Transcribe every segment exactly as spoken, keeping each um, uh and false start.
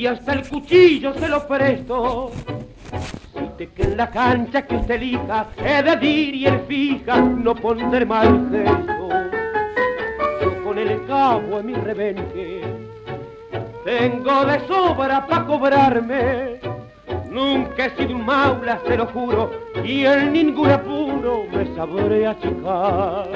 y hasta el cuchillo se lo presto. Si que en la cancha que usted elija he de dir y el fija, no pondré mal gesto. Yo con el cabo en mi rebenque tengo de sobra pa' cobrarme. Nunca he sido un maula, se lo juro, y en ningún apuro me sabré achicar.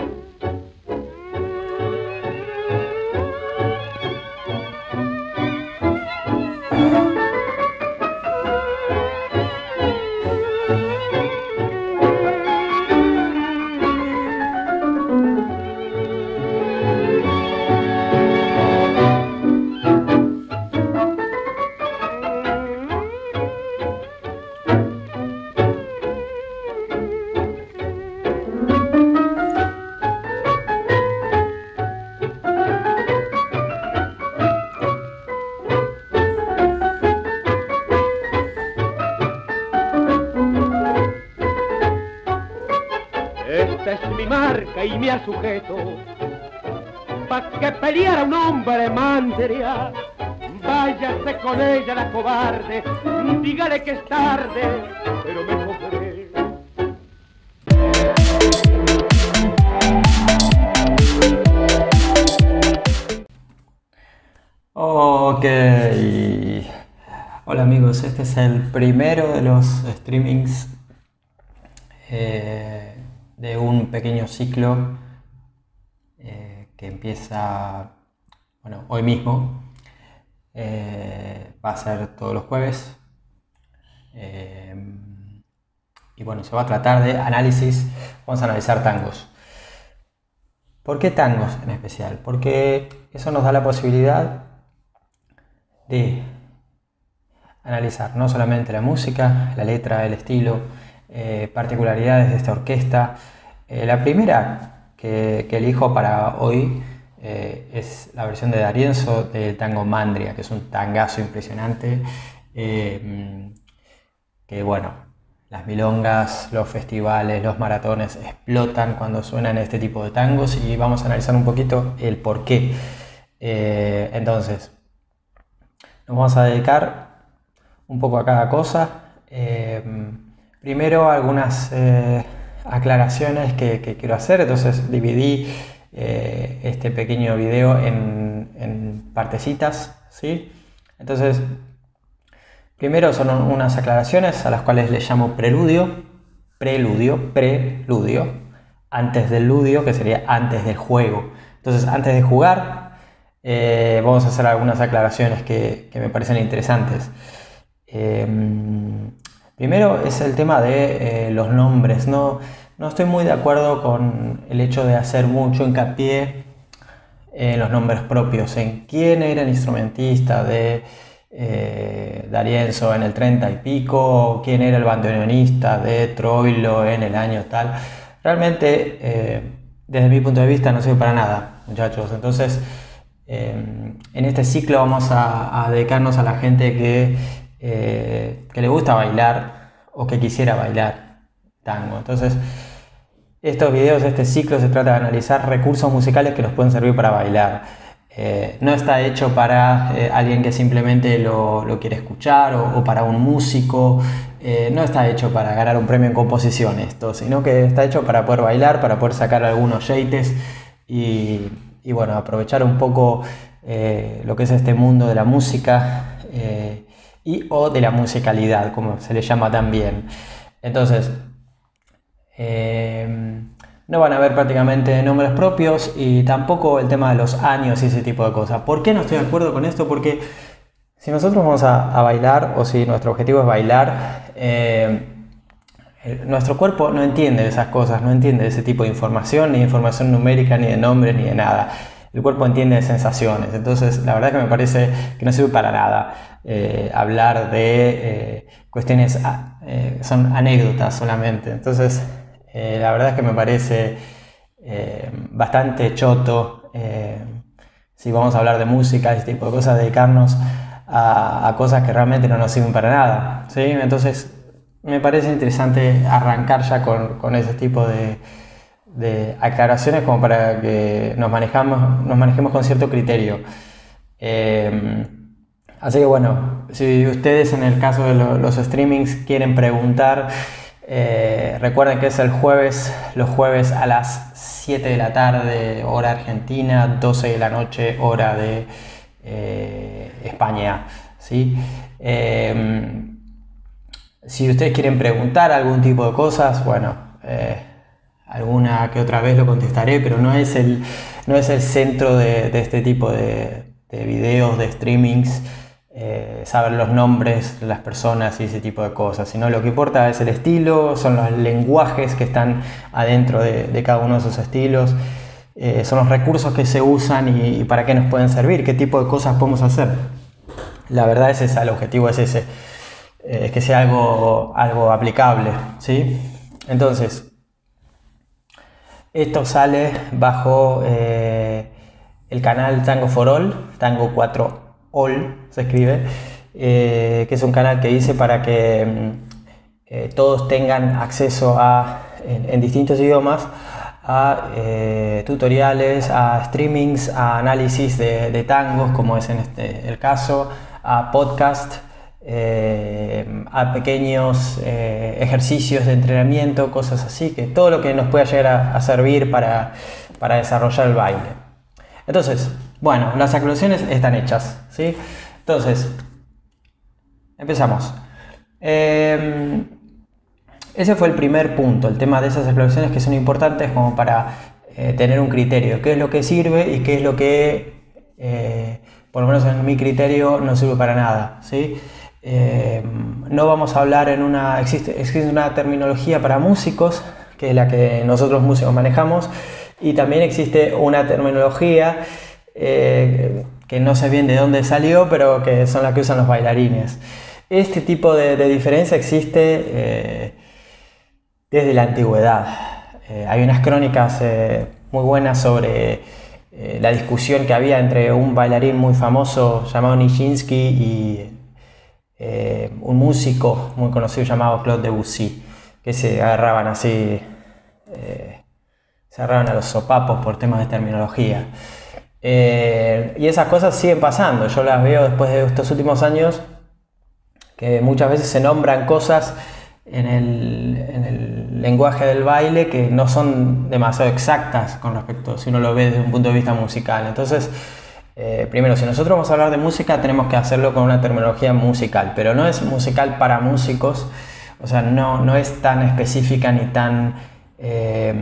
Y me ha sujeto pa' que peleara un hombre Mandria. Váyase con ella la cobarde, dígale que es tarde, pero me cogeré. Ok, hola amigos, este es el primero de los streamings eh, de un pequeño ciclo eh, que empieza, bueno, hoy mismo. Eh, va a ser todos los jueves eh, y bueno, se va a tratar de análisis. Vamos a analizar tangos. ¿Por qué tangos en especial? Porque eso nos da la posibilidad de analizar no solamente la música, la letra, el estilo, eh, particularidades de esta orquesta. Eh, la primera que, que elijo para hoy eh, es la versión de Darienzo del tango Mandria, que es un tangazo impresionante, eh, que bueno, las milongas, los festivales, los maratones explotan cuando suenan este tipo de tangos, y vamos a analizar un poquito el por qué. Eh, entonces, nos vamos a dedicar un poco a cada cosa. Eh, primero, algunas eh, aclaraciones que, que quiero hacer. Entonces, dividí eh, este pequeño video en, en partecitas, ¿sí? Entonces, primero son unas aclaraciones a las cuales le llamo preludio, preludio, preludio, antes del ludio, que sería antes del juego. Entonces, antes de jugar, Eh, vamos a hacer algunas aclaraciones que, que me parecen interesantes. Eh, primero es el tema de eh, los nombres. No, no estoy muy de acuerdo con el hecho de hacer mucho hincapié en los nombres propios, en quién era el instrumentista de eh, Darienzo en el treinta y pico, quién era el bandoneonista de Troilo en el año tal. Realmente, eh, desde mi punto de vista, no sirve para nada, muchachos. Entonces, Eh, en este ciclo vamos a, a dedicarnos a la gente que, eh, que le gusta bailar o que quisiera bailar tango. Entonces, estos videos, este ciclo se trata de analizar recursos musicales que nos pueden servir para bailar. Eh, no está hecho para eh, alguien que simplemente lo, lo quiere escuchar, o, o para un músico. Eh, no está hecho para ganar un premio en composición esto, sino que está hecho para poder bailar, para poder sacar algunos yates y... y bueno, aprovechar un poco eh, lo que es este mundo de la música eh, y o de la musicalidad, como se le llama también. Entonces, eh, no van a ver prácticamente nombres propios y tampoco el tema de los años y ese tipo de cosas. ¿Por qué no estoy de acuerdo con esto? Porque si nosotros vamos a, a bailar, o si nuestro objetivo es bailar, eh, nuestro cuerpo no entiende esas cosas, no entiende ese tipo de información, ni de información numérica, ni de nombres, ni de nada. El cuerpo entiende de sensaciones. Entonces, la verdad que me parece que no sirve para nada eh, hablar de eh, cuestiones, eh, son anécdotas solamente. Entonces, eh, la verdad es que me parece eh, bastante choto, eh, si vamos a hablar de música, ese tipo de cosas, dedicarnos a, a cosas que realmente no nos sirven para nada, ¿sí? Entonces, me parece interesante arrancar ya con, con ese tipo de, de aclaraciones, como para que nos, manejamos, nos manejemos con cierto criterio. Eh, Así que bueno, si ustedes en el caso de lo, los streamings quieren preguntar, eh, recuerden que es el jueves, los jueves a las siete de la tarde, hora argentina, doce de la noche, hora de eh, España, ¿sí? Eh, si ustedes quieren preguntar algún tipo de cosas, bueno, eh, alguna que otra vez lo contestaré, pero no es el, no es el centro de, de este tipo de, de videos, de streamings, eh, saber los nombres de las personas y ese tipo de cosas, sino lo que importa es el estilo, son los lenguajes que están adentro de, de cada uno de esos estilos, eh, son los recursos que se usan y, y para qué nos pueden servir, qué tipo de cosas podemos hacer. La verdad es esa, el objetivo es ese, eh, es que sea algo, algo aplicable, ¿sí? Entonces, esto sale bajo eh, el canal Tango for All, Tango cuatro All se escribe, eh, que es un canal que hice para que eh, todos tengan acceso a, en, en distintos idiomas, a eh, tutoriales, a streamings, a análisis de, de tangos, como es en este el caso, a podcast, eh, a pequeños eh, ejercicios de entrenamiento, cosas así, que todo lo que nos pueda llegar a, a servir para, para desarrollar el baile. Entonces, bueno, las aclaraciones están hechas, ¿sí? Entonces, empezamos. Eh, ese fue el primer punto, el tema de esas aclaraciones que son importantes como para eh, tener un criterio, qué es lo que sirve y qué es lo que, eh, por lo menos en mi criterio, no sirve para nada, ¿sí? Eh, no vamos a hablar en una... Existe, existe una terminología para músicos, que es la que nosotros músicos manejamos, y también existe una terminología eh, que no sé bien de dónde salió, pero que son las que usan los bailarines. Este tipo de, de diferencia existe eh, desde la antigüedad. Eh, hay unas crónicas eh, muy buenas sobre eh, la discusión que había entre un bailarín muy famoso llamado Nijinsky y eh, un músico muy conocido llamado Claude Debussy, que se agarraban así... Eh, se agarraron a los sopapos por temas de terminología. Eh, y esas cosas siguen pasando, yo las veo después de estos últimos años, que muchas veces se nombran cosas en el, en el lenguaje del baile que no son demasiado exactas con respecto, si uno lo ve desde un punto de vista musical. Entonces, eh, primero, si nosotros vamos a hablar de música, tenemos que hacerlo con una terminología musical, pero no es musical para músicos, o sea, no, no es tan específica ni tan... Eh,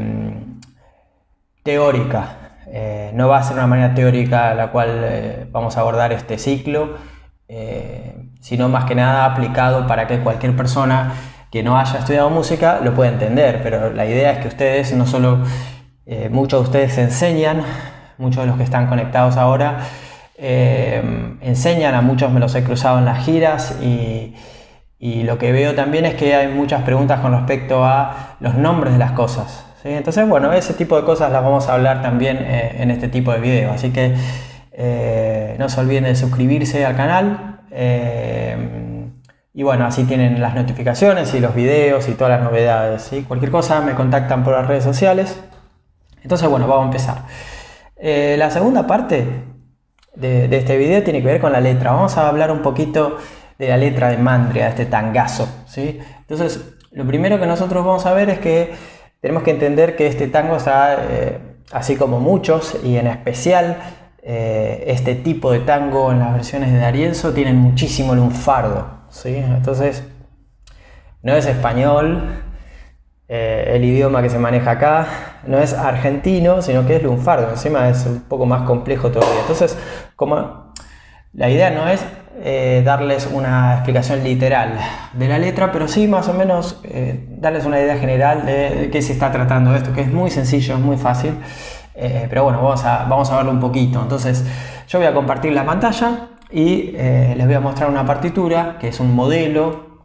teórica, eh, no va a ser una manera teórica la cual eh, vamos a abordar este ciclo, eh, sino más que nada aplicado para que cualquier persona que no haya estudiado música lo pueda entender, pero la idea es que ustedes, no solo eh, muchos de ustedes enseñan, muchos de los que están conectados ahora, eh, enseñan, a muchos me los he cruzado en las giras y, y lo que veo también es que hay muchas preguntas con respecto a los nombres de las cosas. ¿Sí? Entonces, bueno, ese tipo de cosas las vamos a hablar también eh, en este tipo de video, así que eh, no se olviden de suscribirse al canal eh, y bueno, así tienen las notificaciones y los videos y todas las novedades, ¿sí? Cualquier cosa me contactan por las redes sociales. Entonces, bueno, vamos a empezar. Eh, la segunda parte de, de este video tiene que ver con la letra. Vamos a hablar un poquito de la letra de Mandria, de este tangazo, ¿sí? Entonces, lo primero que nosotros vamos a ver es que tenemos que entender que este tango está, eh, así como muchos, y en especial eh, este tipo de tango en las versiones de D'Arienzo, tienen muchísimo lunfardo, ¿sí? Entonces, no es español, eh, el idioma que se maneja acá, no es argentino, sino que es lunfardo, encima es un poco más complejo todavía. Entonces, como la idea no es eh, darles una explicación literal de la letra, pero sí más o menos eh, darles una idea general de, de qué se está tratando esto, que es muy sencillo, es muy fácil, eh, pero bueno, vamos a, vamos a verlo un poquito. Entonces, yo voy a compartir la pantalla y eh, les voy a mostrar una partitura, que es un modelo,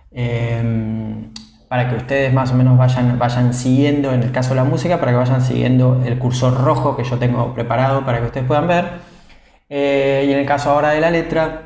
eh, para que ustedes más o menos vayan, vayan siguiendo, en el caso de la música, para que vayan siguiendo el cursor rojo que yo tengo preparado para que ustedes puedan ver. Eh, y en el caso ahora de la letra,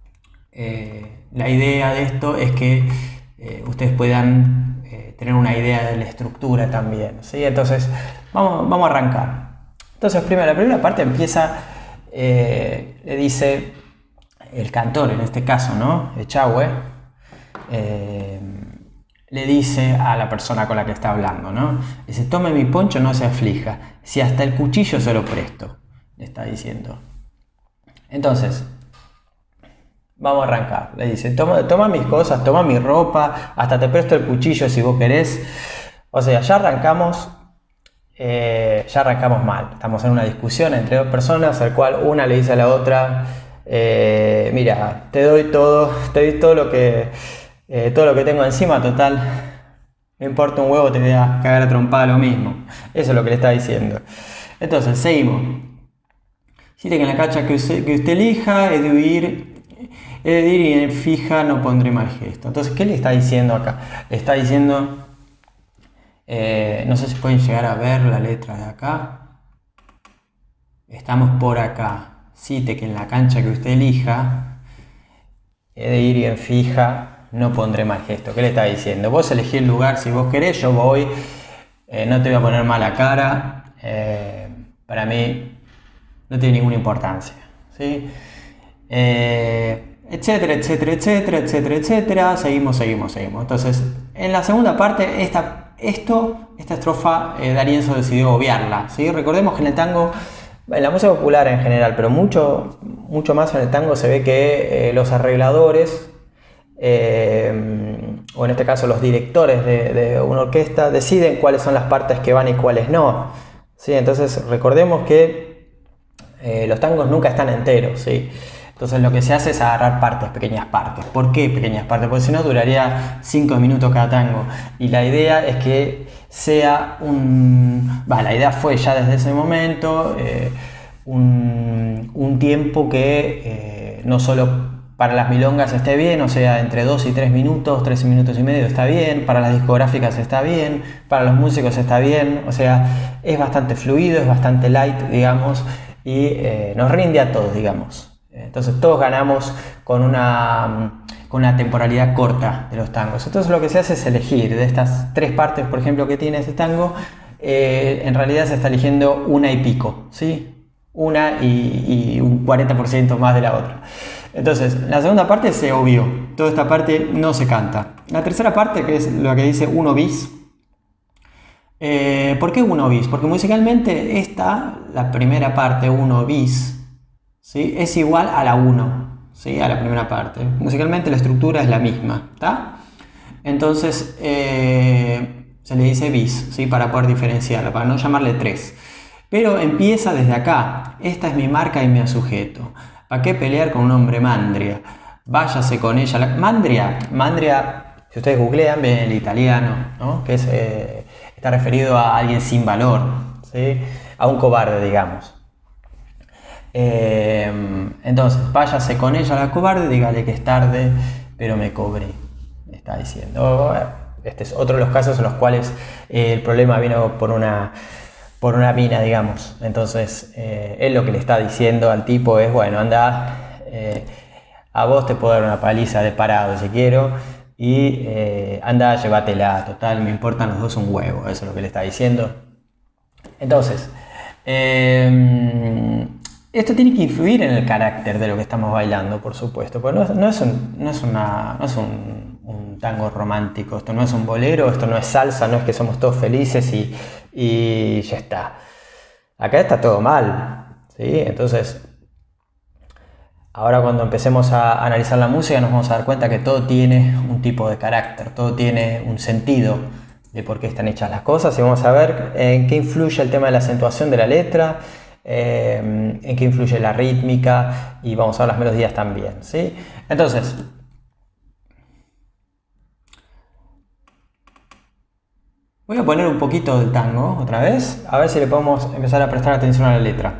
eh, la idea de esto es que eh, ustedes puedan eh, tener una idea de la estructura también, ¿sí? Entonces, vamos, vamos a arrancar. Entonces, primero, la primera parte empieza, eh, le dice, el cantor, en este caso, ¿no? Echagüe, eh, le dice a la persona con la que está hablando, ¿no? Dice, tome mi poncho, no se aflija, si hasta el cuchillo se lo presto, le está diciendo. Entonces, vamos a arrancar. Le dice, toma, toma mis cosas, toma mi ropa, hasta te presto el cuchillo si vos querés. O sea, ya arrancamos, eh, ya arrancamos mal. Estamos en una discusión entre dos personas, al cual una le dice a la otra, eh, mira, te doy todo, te doy todo lo que, eh, todo lo que tengo encima, total, no importa un huevo, te voy a cagar a trompada lo mismo. Eso es lo que le está diciendo. Entonces, seguimos. Dice que en la cancha que usted, que usted elija, he de huir, he de ir y en fija no pondré mal gesto. Entonces, ¿qué le está diciendo acá? Le está diciendo, eh, no sé si pueden llegar a ver la letra de acá. Estamos por acá. Cite que en la cancha que usted elija, he de ir y en fija no pondré mal gesto. ¿Qué le está diciendo? Vos elegí el lugar si vos querés, yo voy, eh, no te voy a poner mala cara. Eh, para mí no tiene ninguna importancia, ¿sí? Eh, etcétera, etcétera, etcétera, etcétera, etcétera. Seguimos, seguimos, seguimos. Entonces, en la segunda parte, esta, esto, esta estrofa, eh, D'Arienzo decidió obviarla, ¿sí? Recordemos que en el tango, en la música popular en general, pero mucho, mucho más en el tango, se ve que eh, los arregladores, eh, o en este caso los directores de, de una orquesta, deciden cuáles son las partes que van y cuáles no, ¿sí? Entonces, recordemos que Eh, los tangos nunca están enteros, ¿sí? Entonces lo que se hace es agarrar partes, pequeñas partes. ¿Por qué pequeñas partes? Porque si no duraría cinco minutos cada tango. Y la idea es que sea un... Bah, la idea fue ya desde ese momento eh, un, un tiempo que eh, no solo para las milongas esté bien, o sea, entre dos y tres minutos, tres minutos y medio está bien, para las discográficas está bien, para los músicos está bien, o sea, es bastante fluido, es bastante light, digamos, y eh, nos rinde a todos, digamos. Entonces todos ganamos con una, con una temporalidad corta de los tangos. Entonces lo que se hace es elegir de estas tres partes, por ejemplo, que tiene este tango, eh, en realidad se está eligiendo una y pico, ¿sí? Una y, y un cuarenta por ciento más de la otra. Entonces, la segunda parte se obvió, toda esta parte no se canta. La tercera parte, que es lo que dice uno bis. Eh, ¿Por qué uno bis? Porque musicalmente esta, la primera parte, uno bis, ¿sí? Es igual a la uno, ¿sí? A la primera parte. Musicalmente la estructura es la misma, ¿está? Entonces eh, se le dice bis, ¿sí? Para poder diferenciarla, para no llamarle tres. Pero empieza desde acá. Esta es mi marca y me sujeto. ¿Para qué pelear con un hombre Mandria? Váyase con ella. La... Mandria, Mandria, si ustedes googlean, ven el italiano, ¿no? Que es... Eh, está referido a alguien sin valor, ¿sí? A un cobarde, digamos. Eh, entonces, váyase con ella la cobarde, dígale que es tarde, pero me cobré, me está diciendo. Este es otro de los casos en los cuales eh, el problema vino por una, por una mina, digamos. Entonces, eh, él lo que le está diciendo al tipo es, bueno, anda, eh, a vos te puedo dar una paliza de parado si quiero, y eh, anda, llévatela, total, me importan los dos un huevo, eso es lo que le está diciendo. Entonces, eh, esto tiene que influir en el carácter de lo que estamos bailando, por supuesto, porque no es, no es, un, no es, una, no es un, un tango romántico, esto no es un bolero, esto no es salsa, no es que somos todos felices y, y ya está. Acá está todo mal, ¿sí? Entonces, ahora cuando empecemos a analizar la música nos vamos a dar cuenta que todo tiene un tipo de carácter, todo tiene un sentido de por qué están hechas las cosas, y vamos a ver en qué influye el tema de la acentuación de la letra, eh, en qué influye la rítmica, y vamos a ver las melodías también, ¿sí? Entonces, voy a poner un poquito del tango otra vez, a ver si le podemos empezar a prestar atención a la letra.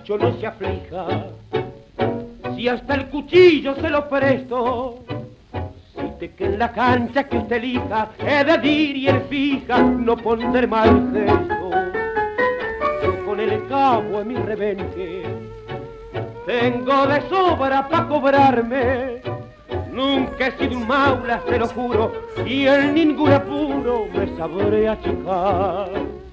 macho no se aflija, si hasta el cuchillo se lo presto, si que en la cancha que usted elija he de dir y él fija, no pondré mal gesto. Yo con el cabo en mi rebenque tengo de sobra pa' cobrarme. Nunca he sido un maula, se lo juro, y en ningún apuro me sabré achicar.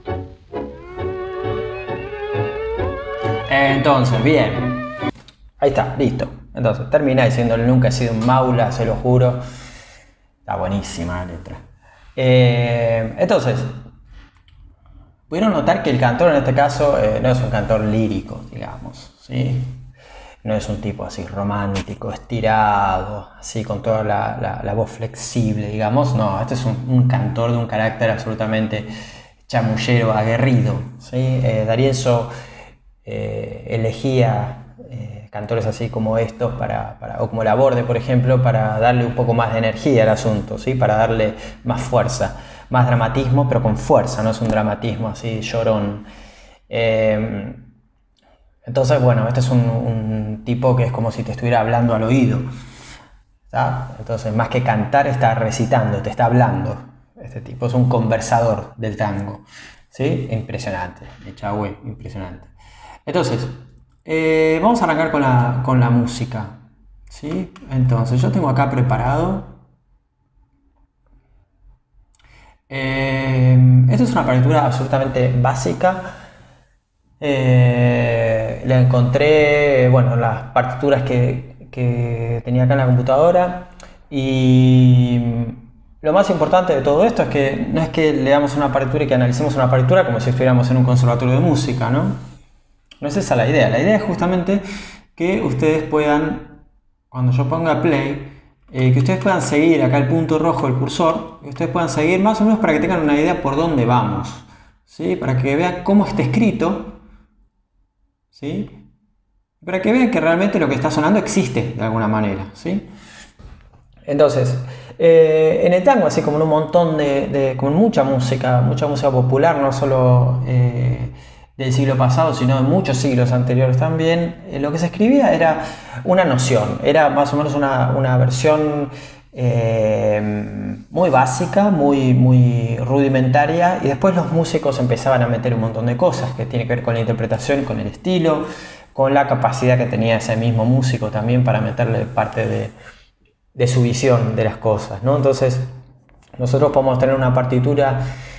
Entonces, bien. Ahí está, listo. Entonces, termina diciéndole nunca he sido un maula, se lo juro. Está buenísima la letra. Eh, entonces, pudieron notar que el cantor en este caso eh, no es un cantor lírico, digamos, ¿sí? No es un tipo así romántico, estirado, así con toda la, la, la voz flexible, digamos. No, este es un, un cantor de un carácter absolutamente chamullero, aguerrido, ¿sí? Eh, D'Arienzo eh, elegía eh, cantores así como estos, para, para, o como Laborde, por ejemplo, para darle un poco más de energía al asunto, ¿sí? Para darle más fuerza, más dramatismo, pero con fuerza, no es un dramatismo así llorón. Eh, entonces, bueno, este es un, un tipo que es como si te estuviera hablando al oído, ¿está? Entonces, más que cantar, está recitando, te está hablando. Este tipo es un conversador del tango, ¿sí? Impresionante, Echagüe, impresionante. Entonces, Eh, vamos a arrancar con la, con la música, ¿sí? Entonces, yo tengo acá preparado. Eh, esta es una partitura absolutamente básica. Eh, la encontré, bueno, las partituras que, que tenía acá en la computadora. Y lo más importante de todo esto es que no es que leamos una partitura y que analicemos una partitura como si estuviéramos en un conservatorio de música, ¿no? No es esa la idea. La idea es justamente que ustedes puedan, cuando yo ponga play, eh, que ustedes puedan seguir acá el punto rojo, el cursor, que ustedes puedan seguir más o menos para que tengan una idea por dónde vamos, ¿sí? Para que vean cómo está escrito, ¿sí? Para que vean que realmente lo que está sonando existe de alguna manera, ¿sí? Entonces, eh, en el tango, así como en un montón de, de como en mucha música, mucha música popular, no solo eh, del siglo pasado, sino de muchos siglos anteriores también, eh, lo que se escribía era una noción, era más o menos una, una versión eh, muy básica, muy, muy rudimentaria, y después los músicos empezaban a meter un montón de cosas que tienen que ver con la interpretación, con el estilo, con la capacidad que tenía ese mismo músico también para meterle parte de, de su visión de las cosas, ¿no? Entonces, nosotros podemos tener una partitura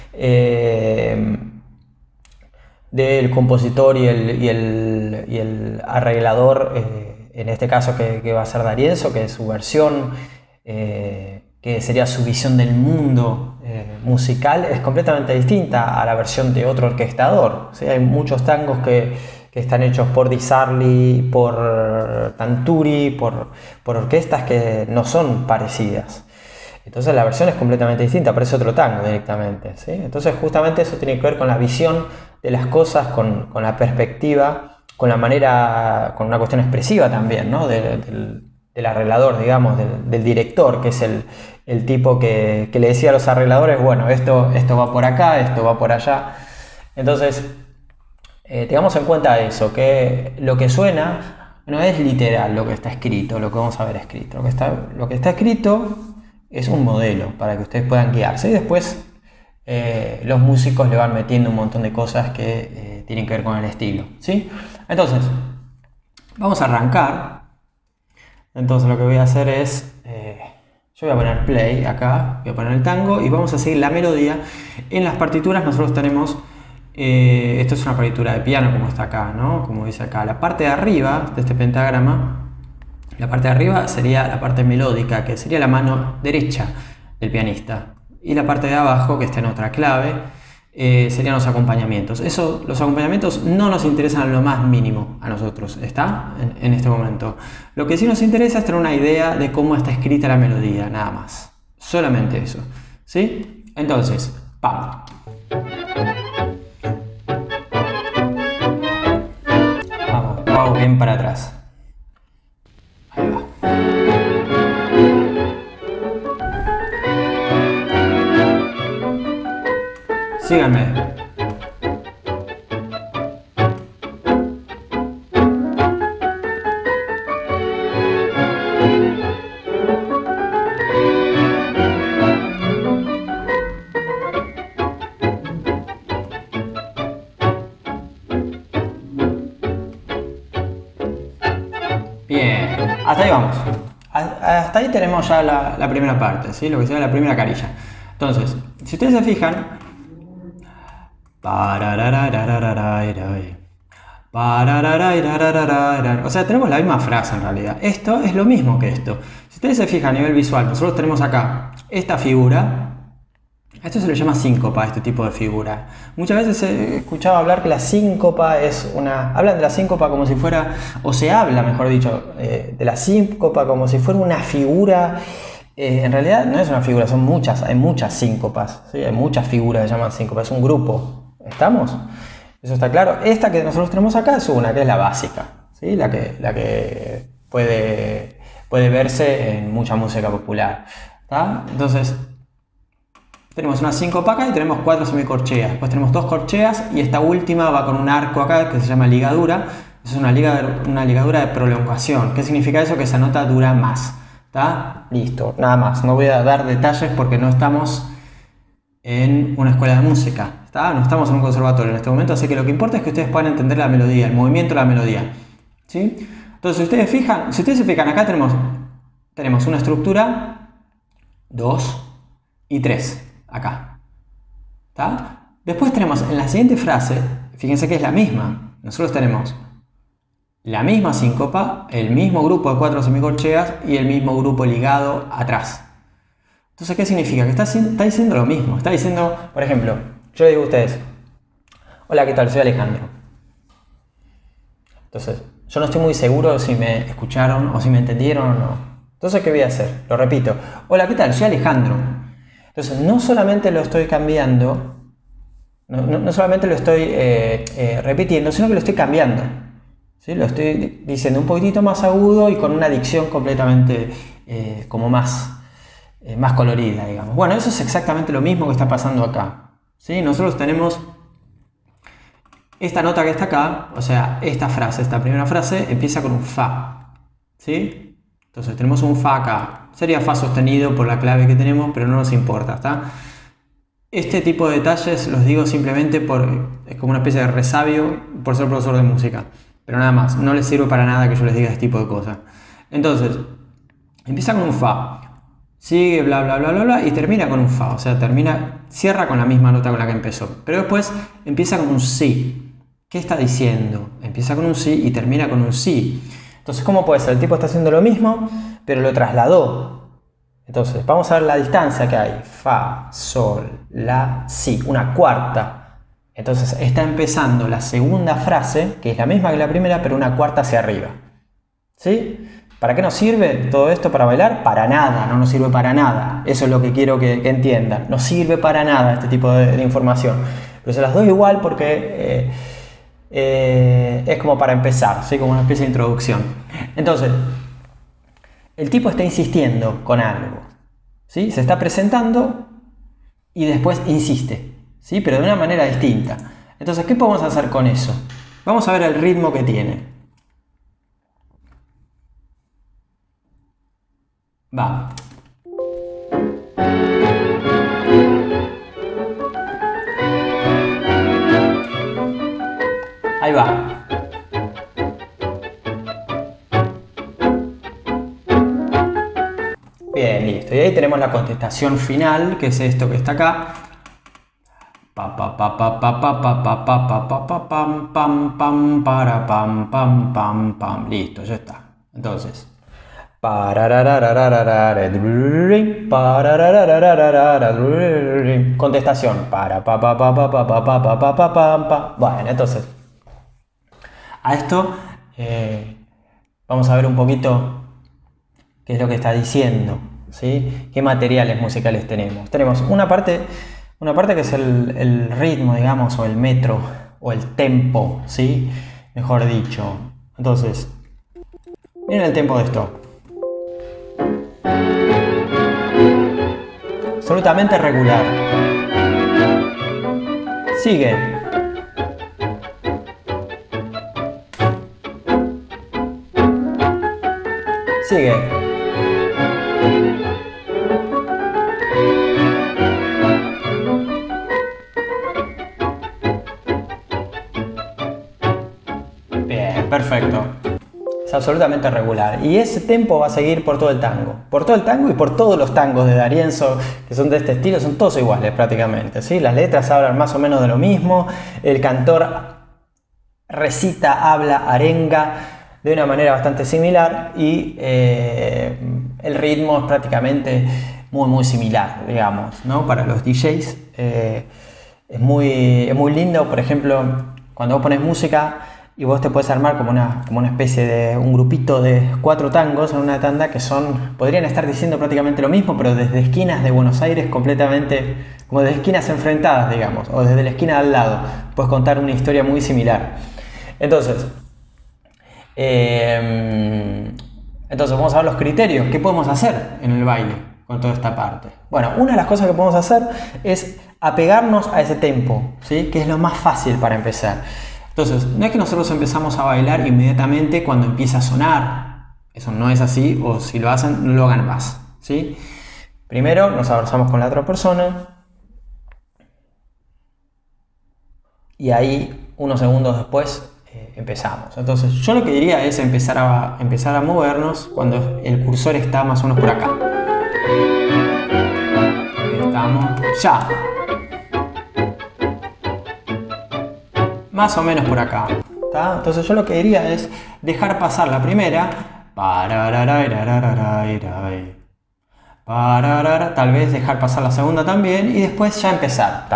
eh, del compositor y el, y el, y el arreglador, eh, en este caso que, que va a ser D'Arienzo, que es su versión, eh, que sería su visión del mundo eh, musical, es completamente distinta a la versión de otro orquestador. ¿Sí? Hay muchos tangos que, que están hechos por Di Sarli, por Tanturi, por, por orquestas que no son parecidas. Entonces la versión es completamente distinta, parece otro tango directamente, ¿sí? Entonces justamente eso tiene que ver con la visión de las cosas, con, con la perspectiva, con la manera, con una cuestión expresiva también, ¿no? de, del, del arreglador, digamos, del, del director, que es el, el tipo que, que le decía a los arregladores, bueno, esto, esto va por acá, esto va por allá. Entonces, eh, tengamos en cuenta eso, que lo que suena no es literal lo que está escrito, lo que vamos a ver escrito. Lo que está, lo que está escrito es un modelo para que ustedes puedan guiarse, y después eh, los músicos le van metiendo un montón de cosas que eh, tienen que ver con el estilo, ¿sí? Entonces, vamos a arrancar. Entonces lo que voy a hacer es, eh, yo voy a poner play acá, voy a poner el tango y vamos a seguir la melodía. En las partituras nosotros tenemos, eh, esto es una partitura de piano como está acá, ¿no? Como dice acá, la parte de arriba de este pentagrama, la parte de arriba sería la parte melódica, que sería la mano derecha del pianista. Y la parte de abajo, que está en otra clave, eh, serían los acompañamientos. Eso, los acompañamientos no nos interesan en lo más mínimo a nosotros, ¿está? En, en este momento. Lo que sí nos interesa es tener una idea de cómo está escrita la melodía, nada más. Solamente eso, ¿sí? Entonces, vamos. Vamos, vamos bien para atrás. Ahí va. Síganme. hasta ahí vamos. Hasta ahí tenemos ya la, la primera parte, ¿sí? Lo que sería la primera carilla. Entonces, si ustedes se fijan, o sea, tenemos la misma frase en realidad. Esto es lo mismo que esto. Si ustedes se fijan a nivel visual, nosotros tenemos acá esta figura. A esto se le llama síncopa, este tipo de figura. Muchas veces he escuchado hablar que la síncopa es una... Hablan de la síncopa como si fuera... O se habla, mejor dicho, eh, de la síncopa como si fuera una figura... Eh, en realidad no es una figura, son muchas, hay muchas síncopas, ¿sí? Hay muchas figuras que se llaman síncopa, es un grupo. ¿Estamos? Eso está claro. Esta que nosotros tenemos acá es una, que es la básica, ¿sí? La que, la que puede, puede verse en mucha música popular. ¿Tá? Entonces... Tenemos una síncopa acá y tenemos cuatro semicorcheas. Después tenemos dos corcheas y esta última va con un arco acá que se llama ligadura. Es una, liga, una ligadura de prolongación. ¿Qué significa eso? Que esa nota dura más. ¿Está? Listo, nada más. No voy a dar detalles porque no estamos en una escuela de música. ¿Está? No estamos en un conservatorio en este momento. Así que lo que importa es que ustedes puedan entender la melodía, el movimiento de la melodía. ¿Sí? Entonces, si ustedes, fijan, si ustedes se fijan, acá tenemos, tenemos una estructura, dos y tres. Acá. ¿Tá? Después tenemos en la siguiente frase, fíjense que es la misma. Nosotros tenemos la misma síncopa, el mismo grupo de cuatro semicorcheas y el mismo grupo ligado atrás. Entonces, ¿qué significa? Que está, está diciendo lo mismo. Está diciendo, por ejemplo, yo le digo a ustedes, hola, ¿qué tal? Soy Alejandro. Entonces, yo no estoy muy seguro si me escucharon o si me entendieron o no. Entonces, ¿qué voy a hacer? Lo repito. Hola, ¿qué tal? Soy Alejandro. Entonces, no solamente lo estoy cambiando, no, no, no solamente lo estoy eh, eh, repitiendo, sino que lo estoy cambiando. ¿Sí? Lo estoy diciendo un poquitito más agudo y con una dicción completamente eh, como más, eh, más colorida, digamos. Bueno, eso es exactamente lo mismo que está pasando acá. ¿Sí? Nosotros tenemos esta nota que está acá, o sea, esta frase, esta primera frase, empieza con un fa. ¿Sí? Entonces tenemos un fa acá. Sería fa sostenido por la clave que tenemos, pero no nos importa, ¿está? Este tipo de detalles los digo simplemente por... Es como una especie de resabio por ser profesor de música. Pero nada más, no les sirve para nada que yo les diga este tipo de cosas. Entonces, empieza con un fa. Sigue bla bla bla bla bla y termina con un fa. O sea, termina, cierra con la misma nota con la que empezó. Pero después empieza con un si. ¿Qué está diciendo? Empieza con un si y termina con un si. Entonces, ¿cómo puede ser? El tipo está haciendo lo mismo, pero lo trasladó. Entonces, vamos a ver la distancia que hay. Fa, sol, la, si. Una cuarta. Entonces, está empezando la segunda frase, que es la misma que la primera, pero una cuarta hacia arriba. ¿Sí? ¿Para qué nos sirve todo esto para bailar? Para nada, no nos sirve para nada. Eso es lo que quiero que, que entiendan. No sirve para nada este tipo de, de información. Pero se las doy igual porque... Eh, Eh, es como para empezar, ¿sí? Como una especie de introducción. Entonces, el tipo está insistiendo con algo, ¿sí? Se está presentando y después insiste, ¿sí? Pero de una manera distinta. Entonces, ¿qué podemos hacer con eso? Vamos a ver el ritmo que tiene. Va. Ahí va. Bien, listo. Y ahí tenemos la contestación final, que es esto que está acá. Pa pa pa pa pa pa pa pa pa pa pa pa pam pam pam para pam pam pam pam. Listo, ya está. Entonces. Contestación. Para pa pa pa pa pa pa pa pa pa pa pa. Bueno, entonces. A esto eh, vamos a ver un poquito qué es lo que está diciendo, ¿sí? Qué materiales musicales tenemos. Tenemos una parte, una parte que es el, el ritmo, digamos, o el metro, o el tempo, ¿sí? Mejor dicho. Entonces, miren el tempo de esto. Absolutamente regular. Sigue. Sigue. Bien, perfecto. absolutamente regular. Y ese tempo va a seguir por todo el tango. Por todo el tango y por todos los tangos de D'Arienzo que son de este estilo, son todos iguales prácticamente, ¿sí? Las letras hablan más o menos de lo mismo. El cantor recita, habla, arenga de una manera bastante similar. Y eh, el ritmo es prácticamente muy muy similar, digamos, ¿no? Para los D Js eh, es, muy, es muy lindo, por ejemplo, cuando vos pones música y vos te puedes armar como una, como una especie de un grupito de cuatro tangos en una tanda que son, podrían estar diciendo prácticamente lo mismo, pero desde esquinas de Buenos Aires completamente, como desde esquinas enfrentadas, digamos, o desde la esquina de al lado, puedes contar una historia muy similar. Entonces, eh, entonces vamos a ver los criterios. ¿Qué podemos hacer en el baile con toda esta parte? Bueno, una de las cosas que podemos hacer es apegarnos a ese tempo, ¿sí? Que es lo más fácil para empezar. Entonces, no es que nosotros empezamos a bailar inmediatamente cuando empieza a sonar. Eso no es así, o si lo hacen, no lo hagan más, ¿sí? Primero nos abrazamos con la otra persona y ahí, unos segundos después, eh, empezamos. Entonces, yo lo que diría es empezar a, empezar a movernos cuando el cursor está más o menos por acá. Estamos ya. Más o menos por acá, ¿tá? Entonces yo lo que diría es dejar pasar la primera, tal vez dejar pasar la segunda también y después ya empezar.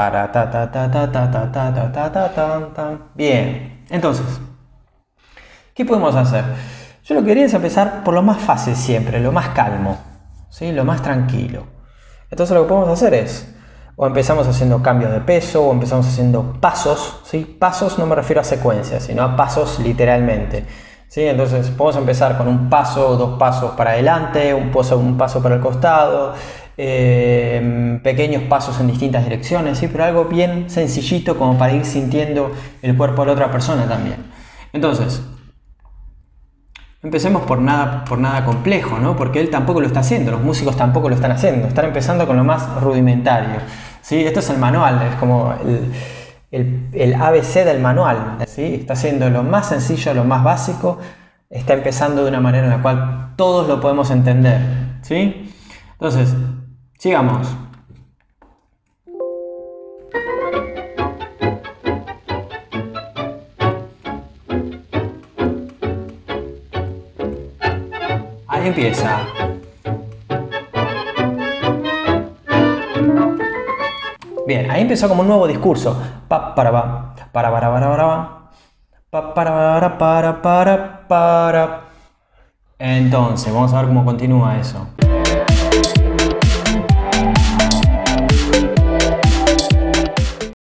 Bien, entonces, ¿qué podemos hacer? Yo lo que quería es empezar por lo más fácil siempre, lo más calmo, ¿sí? Lo más tranquilo. Entonces lo que podemos hacer es, o empezamos haciendo cambios de peso, o empezamos haciendo pasos, ¿sí? Pasos no me refiero a secuencias, sino a pasos literalmente, ¿sí? Entonces podemos empezar con un paso, dos pasos para adelante, un paso, un paso para el costado, eh, pequeños pasos en distintas direcciones, ¿sí? Pero algo bien sencillito como para ir sintiendo el cuerpo de la otra persona también. Entonces, empecemos por nada, por nada complejo, ¿no? Porque él tampoco lo está haciendo, los músicos tampoco lo están haciendo, están empezando con lo más rudimentario, ¿sí? Esto es el manual, es como el, el, el A B C del manual, ¿sí? Está haciendo lo más sencillo, lo más básico, está empezando de una manera en la cual todos lo podemos entender, ¿sí? Entonces, sigamos. Ahí empieza. Bien, ahí empezó como un nuevo discurso. Pa para pa para para para para pa para para para para para. Entonces, vamos a ver cómo continúa eso.